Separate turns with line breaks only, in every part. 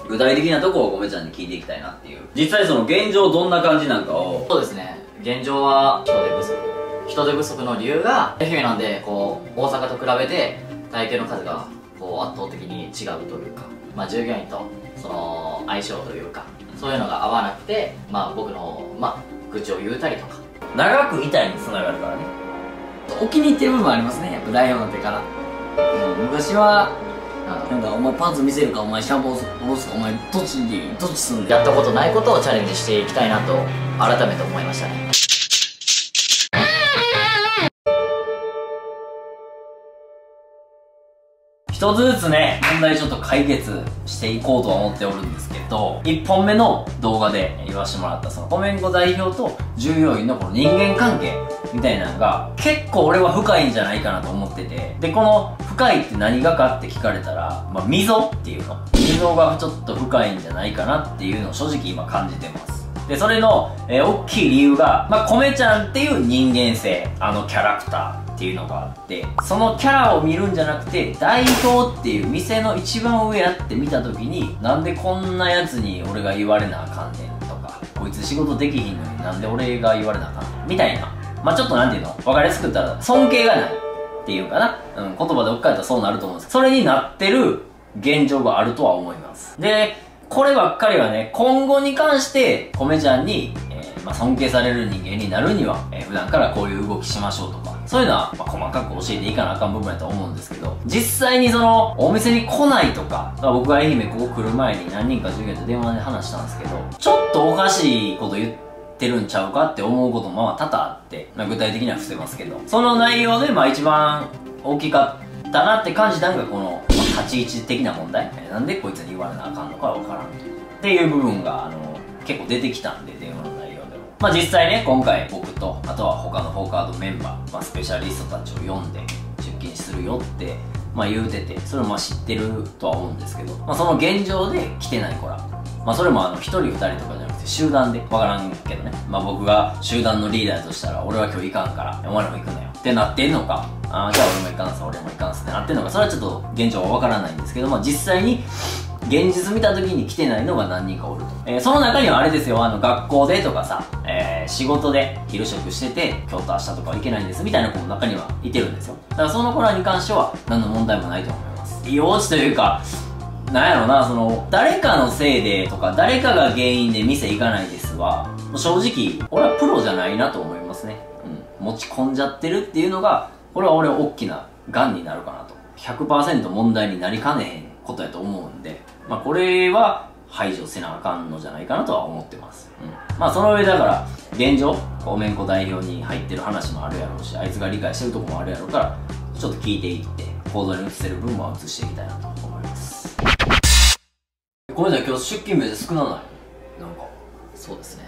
具体的なとこをごめちゃんに聞いていきたいなっていう。実際その現状どんな感じなんかを。
そうですね、現状は人手不足の理由が愛媛なんで、こう大阪と比べて体型の数がこう圧倒的に違うというか、まあ、従業員とその相性というか、そういうのが合わなくて、まあ、僕の、まあ、愚痴を言うたりとか。
長くいたいにつながるからね。
お気に入ってる部分ありますね、やっぱ代表になってから。昔はなんかお前パンツ見せるか、お前シャンプー下ろすか、お前どっち住んで
やったことないことをチャレンジしていきたいなと改めて思いましたね。
一つずつね、問題ちょっと解決していこうとは思っておるんですけど、1本目の動画で言わせてもらったそのコメンコ代表と従業員のこの人間関係みたいなのが結構俺は深いんじゃないかなと思ってて、で、この深いって何がかって聞かれたら、まあ、溝っていうの。溝がちょっと深いんじゃないかなっていうのを正直今感じてます。で、それの、大きい理由が、まあ、コメちゃんっていう人間性、キャラクターっていうのがあって、そのキャラを見るんじゃなくて、代表っていう店の一番上やって見た時に、なんでこんなやつに俺が言われなあかんねんとか、こいつ仕事できひんのになんで俺が言われなあかんねんみたいな。まあ、ちょっとなんていうの分かりやすく言ったら、尊敬がないっていうかな。言葉で置き換えたらそうなると思うんですけど、それになってる現状があるとは思います。で、こればっかりはね、今後に関して、コメちゃんに、まあ、尊敬される人間になるには、普段からこういう動きしましょうとか、そういうのは、まあ、細かく教えていかなあかん部分やと思うんですけど、実際にその、お店に来ないとか、僕が愛媛ここ来る前に何人か従業員と電話で話したんですけど、ちょっとおかしいこと言ってるんちゃうかって思うこともまあ多々あって、まあ、具体的には伏せますけど、その内容でまあ一番大きかったなって感じたのがこの、立ち位置的な問題。なんでこいつに言われなあかんのかわからんっていう部分が結構出てきたんで、電話の内容でも。まあ実際ね、今回僕と、あとは他の4カードメンバー、まあスペシャリストたちを呼んで出勤するよって、まあ言うてて、それをまあ知ってるとは思うんですけど、まあその現状で来てない子ら。まあそれも1人2人とかじゃなくて集団で、わからんけどね。まあ僕が集団のリーダーとしたら、俺は今日行かんから、お前らも行くなよってなってんのか、じゃあ俺も行かんす、俺も行かんすってなってんのか、それはちょっと現状はわからないんですけど、まあ実際に、現実見た時に来てないのが何人かおると。その中にはあれですよ、学校でとかさ、仕事で昼食してて、今日と明日とかは行けないんですみたいな子も中にはいてるんですよ。だからその子らに関しては何の問題もないと思います。幼稚というか、なんやろな、誰かのせいでとか、誰かが原因で店行かないですは、正直、俺はプロじゃないなと思いますね。持ち込んじゃってるっていうのが、これは俺は大きな癌になるかなと。100% 問題になりかねへんことやと思うんで、まあこれは排除せなあかんのじゃないかなとは思ってます。まあその上だから、現状、おめんこ代表に入ってる話もあるやろうし、あいつが理解してるとこもあるやろうから、ちょっと聞いていって、行動に移せる部分は移していきたいなと思います。ごめんなさい、今日出勤名で少なないなんか。
そうですね。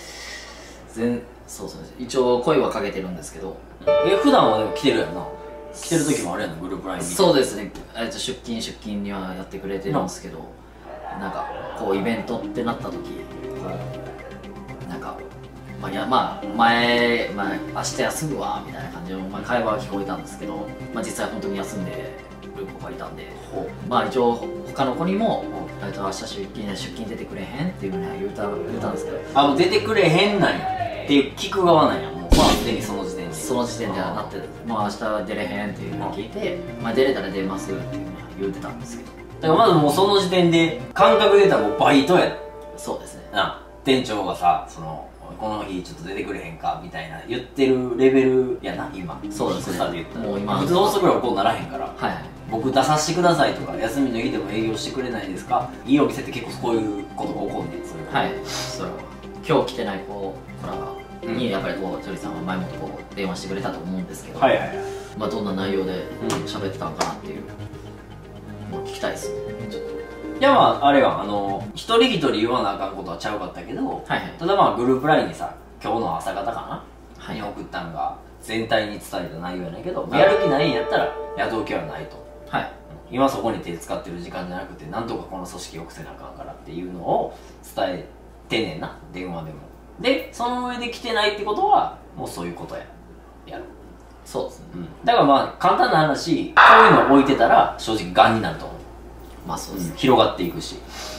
そうですね。一応声はかけてるんですけど。
普段はでも来てるやんな。来てる時もあるやんな、グループラインに。
そうですね。出勤にはやってくれてるんですけど、なんかこうイベントってなった時、こうなんかまあ明日休むわみたいな感じの、まあ、会話は聞こえたんですけど、まあ実際本当に休んでる子がいたんで、まあ一応他の子にも明日出勤出てくれへんっていうふうに言うたんですけど、
もう出てくれへんなんやっていう聞く側なんや。もうまあすでにその時点で
はなって、まあ明日出れへんっていうのを聞いて、まあ出れたら出ますっていうのは言うてたんですけど、
だからまずもうその時点で感覚で言ったらもうバイトや。
そうですね。
店長がさ、この日ちょっと出てくれへんかみたいな言ってるレベルやな今。
そうですね。
もう今普通の遅くらいこうならへんから、
はい、
僕出させてくださいとか、休みの日でも営業してくれないですか、いいお店って結構こういうことが起こんねん。
はい、それは今日来てない子らにやっぱりこうジョリさんは前もとこう電話してくれたと思うんですけど、まあどんな内容で喋ってたのかなっていうのを聞きたいですね。ちょっと
いや、まああれは一人一人言わなあかんことはちゃうかったけど、ただまあグループラインにさ、今日の朝方かなに送ったんが全体に伝えた内容やないけど、やる気ないんやったら雇う気はないと。今そこに手使ってる時間じゃなくて、なんとかこの組織を良くせなあかんからっていうのを伝えてねんな、電話でも。でその上で来てないってことはもうそういうことやる。
そうですね。
だからまあ簡単な話、こういうの置いてたら正直ガンになると思う。
まあそうですね。
広がっていくし、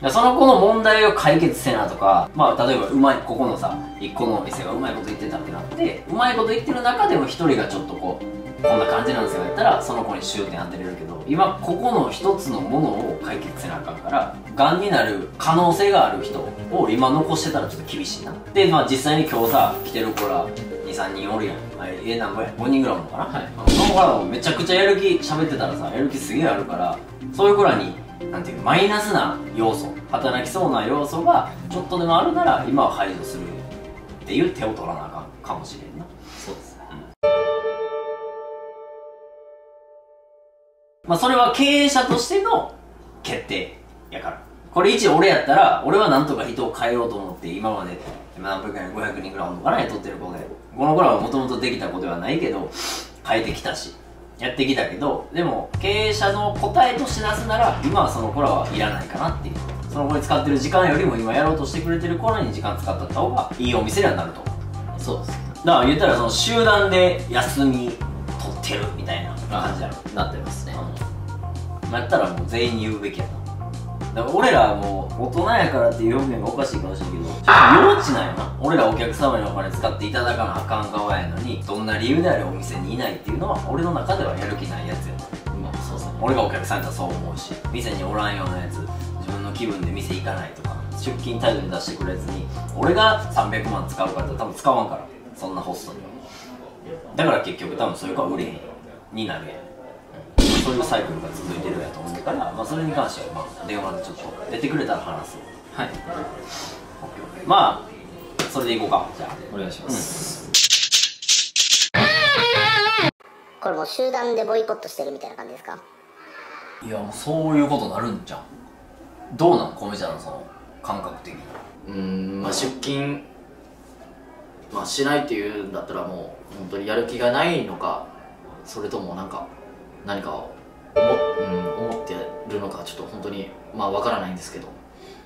その子の問題を解決せなとか、まあ例えばここのさ1個のお店がうまいこと言ってたってなって、うまいこと言ってる中でも1人がちょっとこんな感じなんですよやったら、その子に終点当てれるけど、今ここの一つのものを解決せなあかんから、がんになる可能性がある人を今残してたらちょっと厳しいな。でまあ実際に今日さ来てる子ら23人おるやん。何ぼや5人ぐらいおるのかな、はい、その子らもめちゃくちゃやる気喋ってたらさ、やる気すげえあるから、そういう子らになんていうマイナスな要素、働きそうな要素がちょっとでもあるなら今は排除するっていう手を取らなあかんかもしれんな。
そうですね、
まあそれは経営者としての決定やから。これ一俺やったら、俺はなんとか人を変えようと思って今まで何分かに500人ぐらいおるのかな、雇ってる子で、この子らはもともとできた子ではないけど変えてきたしやってきたけど、でも経営者の答えとして出すなら今はその子らはいらないかなっていう。その子に使ってる時間よりも今やろうとしてくれてる子らに時間使った方がいいお店にはなると。
そうです。
だから言ったらその集団で休み取ってるみたいな感じだろ。
なってますね。
やったらもう全員に言うべきやな。だから俺らもう大人やからっていう表現がおかしいかもしれんけど、ちょっと幼稚なんよな。俺らお客様にお金使っていただかなあかん側やのに、どんな理由であれお店にいないっていうのは俺の中ではやる気ないやつやな。
まあそうですね。
俺がお客さんだとそう思うし、店におらんようなやつ、自分の気分で店行かないとか、出勤態度に出してくれずに俺が300万使うかって多分使わんから、そんなホストには。だから結局多分そういう子は売れへんになるやん。そういうサイクルが続いてるやと思うから、まあそれに関してはまあ電話でちょっと出てくれたら話す。
はい。
まあそれでいこうか。じゃあ
お願いします。
これもう集団でボイコットしてるみたいな感じですか？
いやもうそういうことなるんじゃん。どうなん米ちゃんのその感覚的に。
まあ出勤しないっていうんだったらもう本当にやる気がないのか、それとも何かを思ってるのかちょっと本当にわからないんですけど、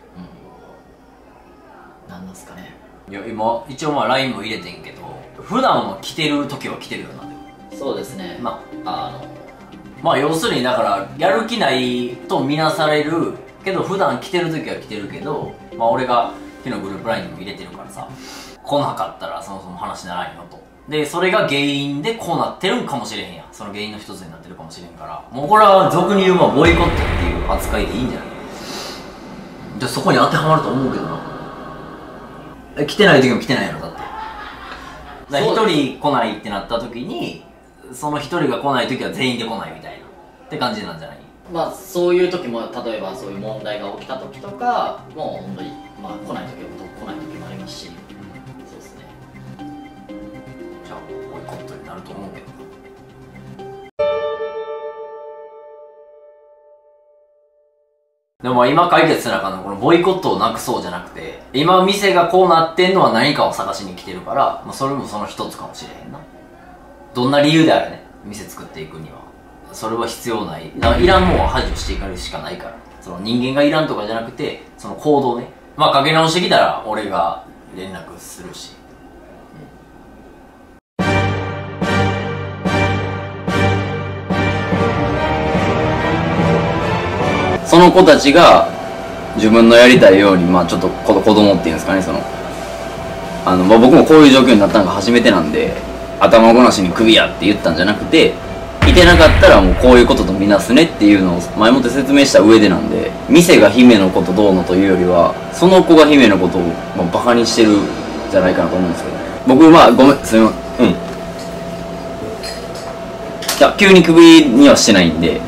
なんですかね。
いや今一応LINE も入れてんけど、普段は来てる時は来てるよな。でも
そうですね。
まあ要するにだからやる気ないと見なされるけど、普段来てる時は来てるけど、俺が昨日グループ LINE にも入れてるからさ、来なかったらそもそも話ならんよと。でそれが原因でこうなってるんかもしれへんやん。その原因の一つになってるかもしれんから、もうこれは俗に言うボイコットっていう扱いでいいんじゃない。じゃあそこに当てはまると思うけどな。来てない時も来てないやろ。だってだから1人来ないってなった時に、その1人が来ない時は全員で来ないみたいなって感じなんじゃない。
そういう時も、例えばそういう問題が起きた時とかもう本当に来ない時もありますし、そうですね。
じゃあボイコットになると思うけど。でも今解決せなあかんのこのボイコットをなくそうじゃなくて、今店がこうなってんのは何かを探しに来てるから、それもその一つかもしれへんな。どんな理由であれね、店作っていくにはそれは必要ない。だからいらんもんは排除していかれるしかないから、その人間がいらんとかじゃなくて、その行動ね。かけ直してきたら俺が連絡するし。
その子たちが自分のやりたいように、ちょっと子供っていうんですかね、僕もこういう状況になったのが初めてなんで、頭ごなしにクビやって言ったんじゃなくて、いてなかったらもうこういうこととみなすねっていうのを前もって説明した上でなんで、店が姫のことどうのというよりは、その子が姫のことをバカにしてるんじゃないかなと思うんですけど、僕ごめん、すみません、いや急にクビにはしてないんで、